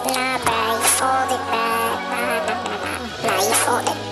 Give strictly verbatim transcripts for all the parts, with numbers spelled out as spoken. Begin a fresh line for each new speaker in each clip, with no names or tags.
Nah, bruh, you fold it, bruh. Nah, nah, nah, nah. Nah, you fold it.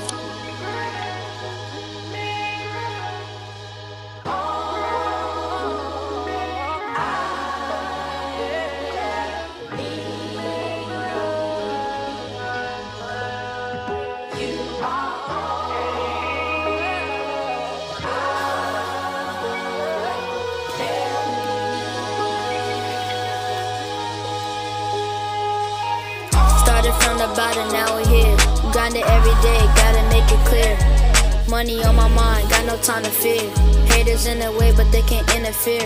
Started from the bottom, now we're here. Grinding every day, gotta make it clear. Money on my mind, got no time to fear. Haters in the way, but they can't interfere.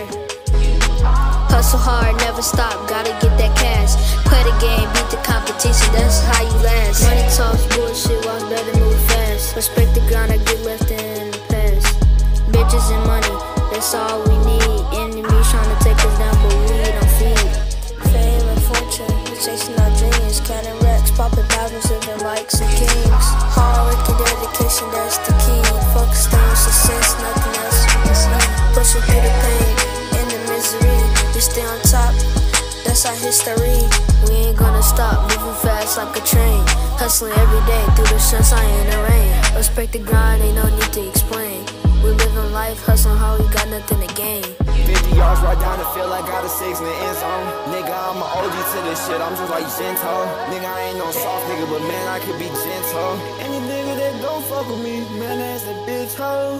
Hustle hard, never stop, gotta get that cash. Play the game, beat the competition, that's how you last. Money talks bullshit, walks better move fast. Respect the grind, I get left in the past. Bitches and money, that's all we need. Enemies trying to take us down, but we don't feed. Fame and fortune, we're chasing our dreams. Counting racks, popping thousands, living like some kings. Hard work and dedication, that's the key. Focused on success, nothing else we can see. Pushing through the pain and the misery. We stay on top, that's our history. We ain't gonna stop, moving fast like a train. Hustling every day through the sunshine and the rain. Respect the grind, ain't no need to explain. We living life, hustling hard, we got nothing to gain.
fifty yards right down the field, I got a six in the end zone. Nigga, I'm an O G to this shit, I'm just like Gento. Nigga, I ain't no soft nigga, but man, I could be gentle. Any nigga that don't fuck with me, man, that's a bitch hoe.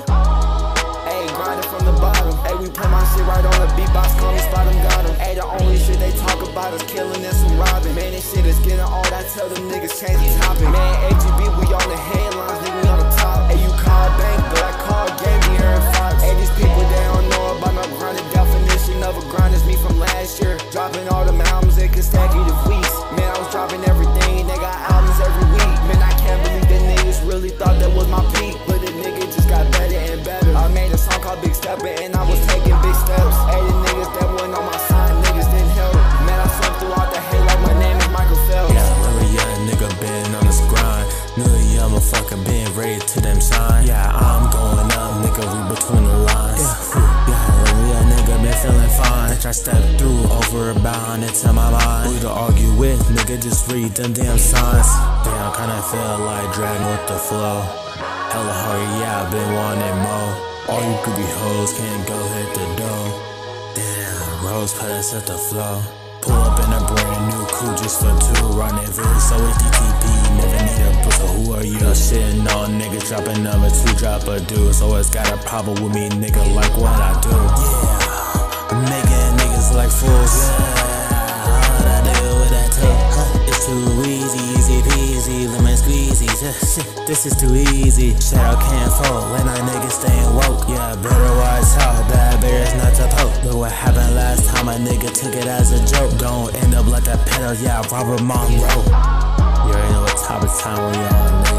Ayy, grinding from the bottom. Ayy, we play my shit right on the beatbox, call me spot 'em, got 'em. Ayy, the only shit they talk about is killing and some robbing. Man, this shit is getting old, I tell them niggas change the topic. Man, F G B, we on the headlines, nigga, we on the top. Ayy, you call bank, but I call game, we hearing Fox. Ayy, these people, they don't know about no grinding definition of a grind is me from last year. Dropping all them albums in consecutive weeks. Man, I was dropping everything, they got albums every week. Man, I can't believe that niggas really thought that was my peak. But the nigga just got better and better. I made a song called Big Stepper and I was taking big steps. Ayy, the niggas that went on my side, niggas didn't help. Man, I swim through all the hate like my name is Michael Phelps.
Yeah, little young nigga been on this grind. Little young motherfucker been ready to them shine. Yeah, I'm going up, nigga, read between the lines. Yeah, yeah, little young nigga been feeling fine. Bitch, I stepped through over a bound into my mind. Who to argue with, nigga, just read them damn signs. Damn, kinda feel like dragging with the flow. Hella hard, yeah, I've been wanting more. All you could be hoes, can't go hit the door. Damn, rose petals at the flow. Pull up in a brand new coupe just for two. Rendezvous, so it's D T P, never need a boost. So who are you? Shitting on niggas, dropping number two, drop a dude. So it's got a problem with me, nigga, like what I do. Yeah, I'm making niggas like fools. Yeah, all that I do with that too. Huh, it's too easy, easy peasy, lemon squeezy. Shit, this is too easy. Shadow can't fall, and I niggas staying woke. Yeah, better watch out, that bear is not to poke. Look what happened last time, a nigga took it as a joke. Don't end up like that pedal, yeah, Robert Monroe. You already know what type of time we on, nigga.